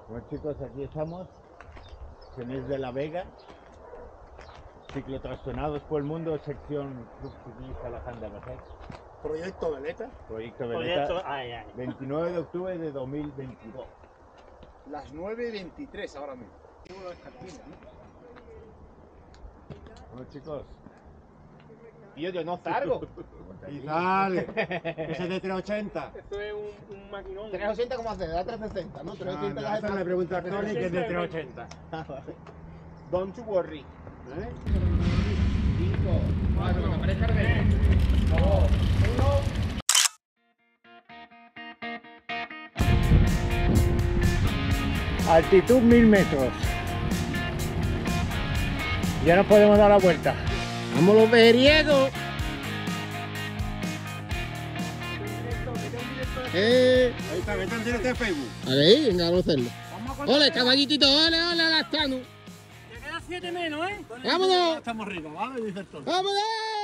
Bueno chicos, aquí estamos, Genés de la Vega, ciclotraccionados por el mundo, sección Club Ciclista La Janda Bajé. Proyecto Veleta. Proyecto Veleta, 29 de octubre de 2022. Las 9:23 ahora mismo. Bueno chicos, Yo no salgo. Y sale. Ese es de 380. Esto es un maquinón. 380 como hace, da 360, ¿no? 360 Ah, esa le pregunta a Tony que es de 380. Don't you worry. 5, 4, que aparezca el 3, 2, 1. Altitud 1000 metros. Ya nos podemos dar la vuelta. ¡Vamos los veriegos! Ahí está, vete en directo de Facebook. Ahí, venga, vamos a hacerlo. ¡Ole, caballitito! ¡Ole, ole, lactano! Te queda 7 menos, ¿eh? ¡Vámonos! Estamos ricos, ¿vale? Dice el Tony. ¡Vámonos!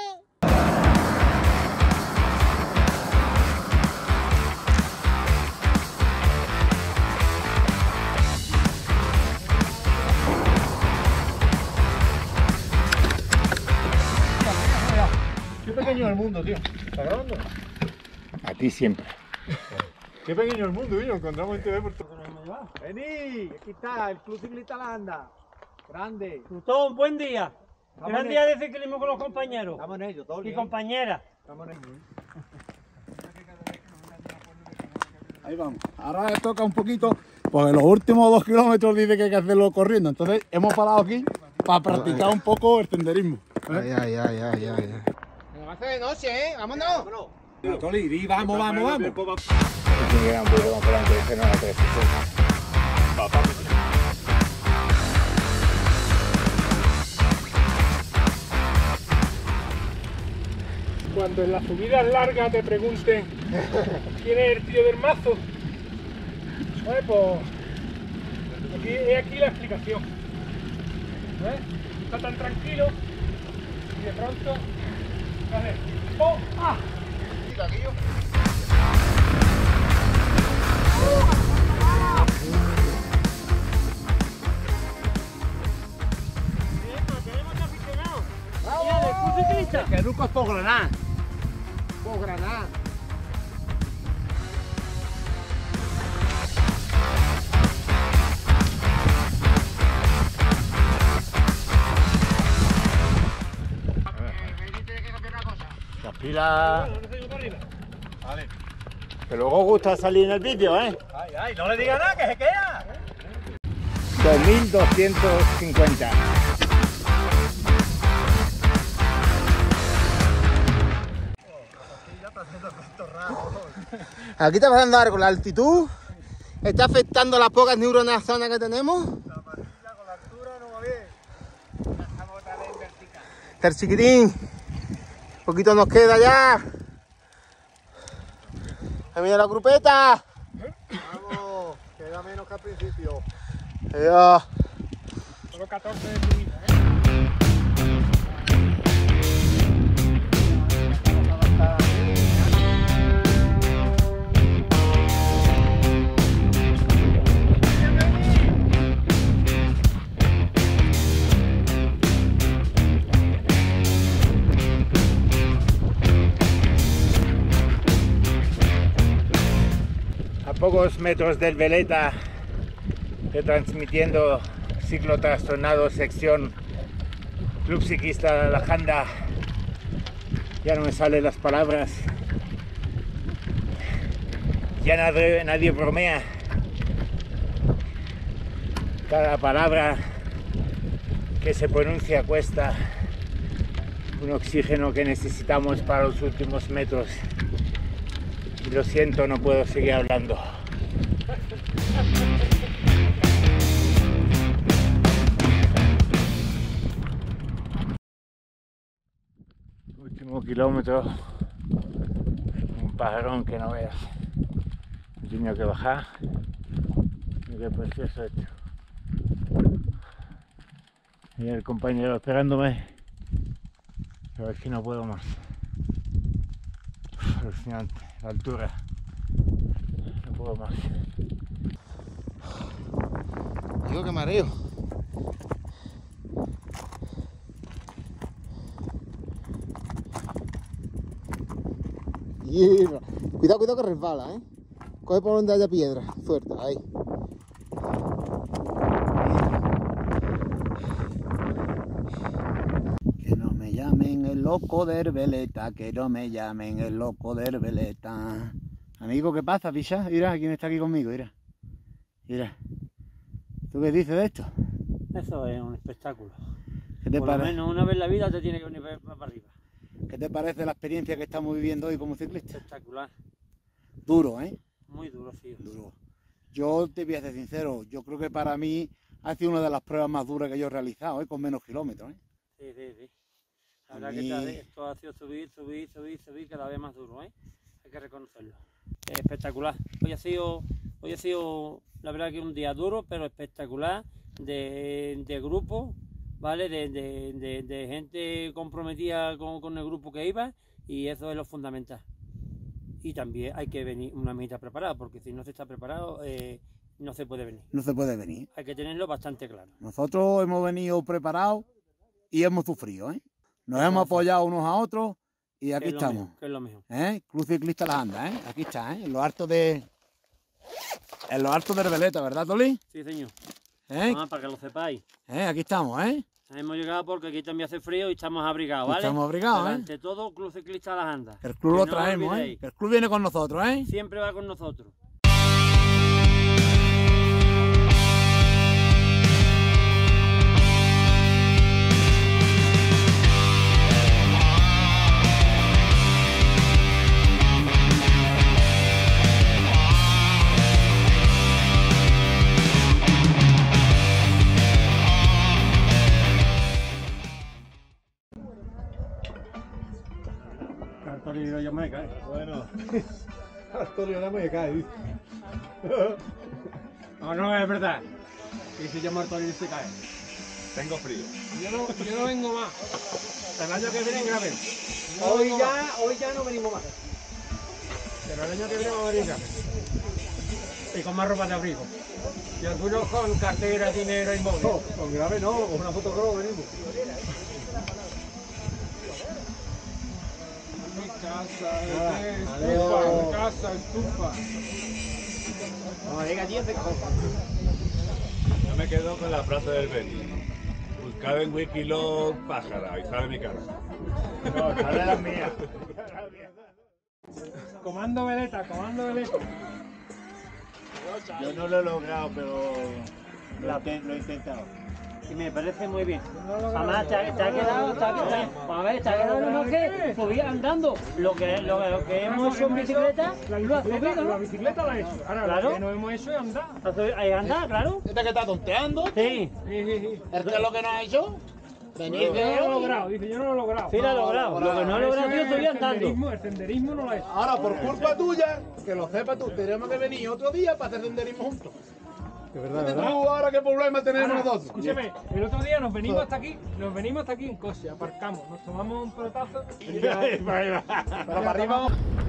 Qué pequeño es el mundo, tío. ¿Está grabando? A ti siempre. Qué pequeño el mundo, tío. Encontramos en TV por todo. Vení, aquí está el Club Ciclista La Janda. Grande. Gustavo, buen día. Estamos Gran en día de ciclismo con los compañeros Estamos en ello, todo y bien. compañeras. Estamos en ello. Ahí vamos. Ahora les toca un poquito, porque los últimos 2 kilómetros dice que hay que hacerlo corriendo. Entonces hemos parado aquí para practicar un poco el senderismo. Ay. Me va a hacer de noche, ¿eh? ¡Vámonos! Toli, vamos. Cuando en las subidas largas te pregunten quién es el tío del mazo, pues aquí la explicación. Está tan tranquilo y de pronto hace ¡oh! ¡Ah! Tenemos aficionados. Mira, del Club Ciclista. Que Ruco es por Granada. Por Granada. Las pilas. No se para arriba. Vale. Que luego gusta salir en el vídeo, ¿eh? Ay, no le diga nada, que se queda. 2250. Aquí está pasando algo, la altitud está afectando las pocas neuronas sanas que tenemos. La patilla con la altura no va bien. Estamos otra vez en vertical. Está el chiquitín. Poquito nos queda ya. Ahí viene la grupeta. Vamos, queda menos que al principio. Adiós. Solo 14 de subida, A pocos metros del Veleta, retransmitiendo ciclotrastornado sección Club Ciclista La Janda. Ya no me salen las palabras. Ya nadie bromea. Cada palabra que se pronuncia cuesta un oxígeno que necesitamos para los últimos metros. Y lo siento, no puedo seguir hablando. Último kilómetro, un pajarón que no veas. He tenido que bajar. Mira qué precioso esto. Y el compañero esperándome. Pero aquí no puedo más. Alucinante, la altura. No puedo más. Digo que mareo. Yeah. Cuidado, cuidado que resbala, ¿eh? Coge por donde haya piedra. Suelta, ahí. Que no me llamen el loco de Herbeleta, que no me llamen el loco de Herbeleta. Amigo, ¿qué pasa, picha? Mira, ¿quién está aquí conmigo? Mira. Mira. ¿Tú qué dices de esto? Eso es un espectáculo. ¿Qué te Por lo parece? menos una vez en la vida te tiene que venir para arriba. ¿Qué te parece la experiencia que estamos viviendo hoy como ciclista? Espectacular. Duro, ¿eh? Muy duro, sí. Duro. Yo te voy a ser sincero, yo creo que para mí ha sido una de las pruebas más duras que yo he realizado, ¿eh? Con menos kilómetros, ¿eh? Sí, sí, sí. La A verdad mí- que esto ha sido subir, cada vez más duro, ¿eh? Hay que reconocerlo. Espectacular. Hoy ha sido, la verdad que un día duro, pero espectacular, de grupo, ¿vale? De gente comprometida con el grupo que iba, y eso es lo fundamental. Y también hay que venir una mitad preparada, porque si no se está preparado, no se puede venir. No se puede venir. Hay que tenerlo bastante claro. Nosotros hemos venido preparados y hemos sufrido, ¿eh? Nos hemos apoyado unos a otros y aquí estamos. Que es lo mejor. ¿Eh? Club Ciclista Las Andas, ¿eh? Aquí está, ¿eh? En los altos de Herbeleta, ¿verdad, Toli? Sí, señor. ¿Eh? Para que lo sepáis. Aquí estamos, ¿eh? Hemos llegado porque aquí también hace frío y estamos abrigados, ¿vale? Estamos abrigados, Pero ¿eh? ante todo, Club Ciclista Las Andas. El club Que lo no traemos, ¿eh? olvidéis. El club viene con nosotros, ¿eh? Siempre va con nosotros. Antonio ya me cae. Bueno, Antonio no me cae, dice. No, es verdad. Que se llama Antonio y se cae. Tengo frío. Yo no vengo más. El año que viene graben. Hoy ya no venimos más. Pero el año que viene vamos a venir graben. Y con más ropa de abrigo. Y algunos con cartera, dinero y móvil. No, con grave no, con una fotocross venimos. Mi casa, adiós. casa, estufa. Yo me quedo con la frase del Beni. Buscad en Wikilog pájara y sale mi cara. No, sale la mía. Comando veleta, comando veleta. Yo no lo he logrado, pero lo he intentado. Y me parece muy bien. Además, te ha quedado, a ver, te ha quedado lo más que subir andando. Lo que hemos hecho en bicicleta, lo has subido, La ¿no? bicicleta la he hecho. Ahora Claro. lo que no hemos hecho es andar. Ahí anda, claro. ¿Este que está tonteando? Sí, Sí. ¿Este es lo que nos ha hecho? Venid, Yo no lo he logrado, dice, yo no lo he logrado. sí lo he logrado. Lo que no he logrado, yo estoy andando. El senderismo no lo he hecho. Ahora, por culpa tuya, que lo sepas tú, tenemos que venir otro día para hacer senderismo juntos. De verdad, Dime tú ahora qué problema tenemos Ahora, nosotros. escúchame, el otro día nos venimos hasta aquí en coche, aparcamos, nos tomamos un pelotazo y ya... Pero para arriba.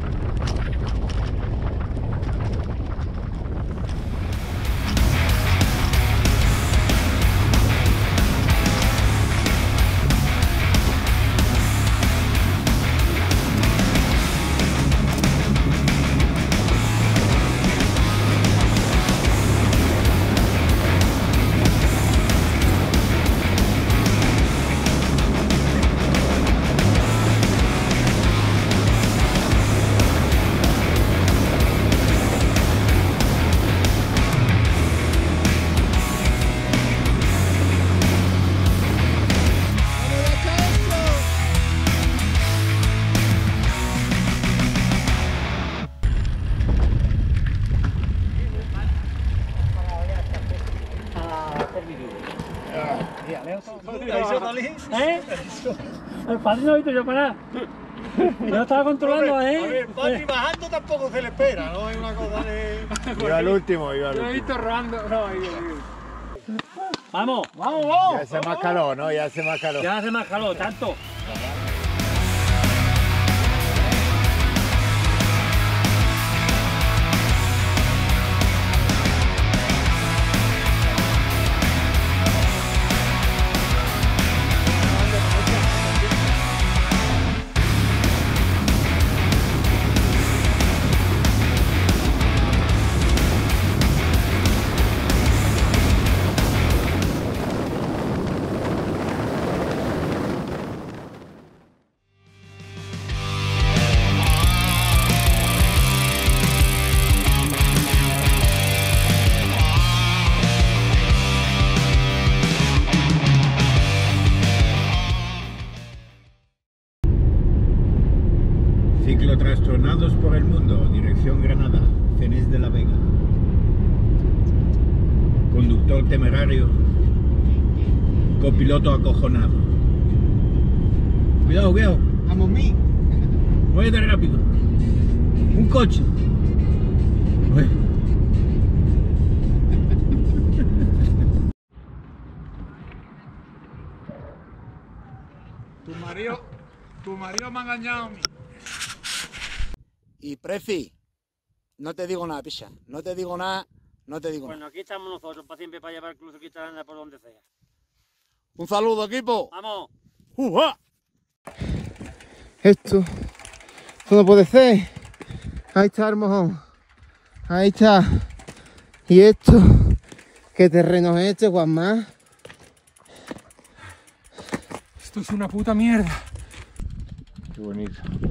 ¿Eh? El padre no ha visto yo para nada. Yo estaba controlando, ¿eh? bajando tampoco se le espera, ¿no? Es una cosa de. Iba al último, iba al Yo he último. visto rodando... No, ahí. Vamos, Ya hace más calor, ¿no? Ya hace más calor. ya hace más calor, tanto. tractor temerario con piloto acojonado. Cuidado, cuidado. Vamos, mí. Muévete rápido. Un coche. Tu marido me ha engañado a mí. Y Preci, no te digo nada, picha. No te digo nada, no te digo Bueno, nada. aquí estamos nosotros para siempre para llevar el Club Ciclista Aranda por donde sea. Un saludo, equipo. ¡Vamos! Esto no puede ser. Ahí está el mojón. Ahí está. Y esto, ¿qué terreno es este, Juanma? Esto es una puta mierda. Qué bonito.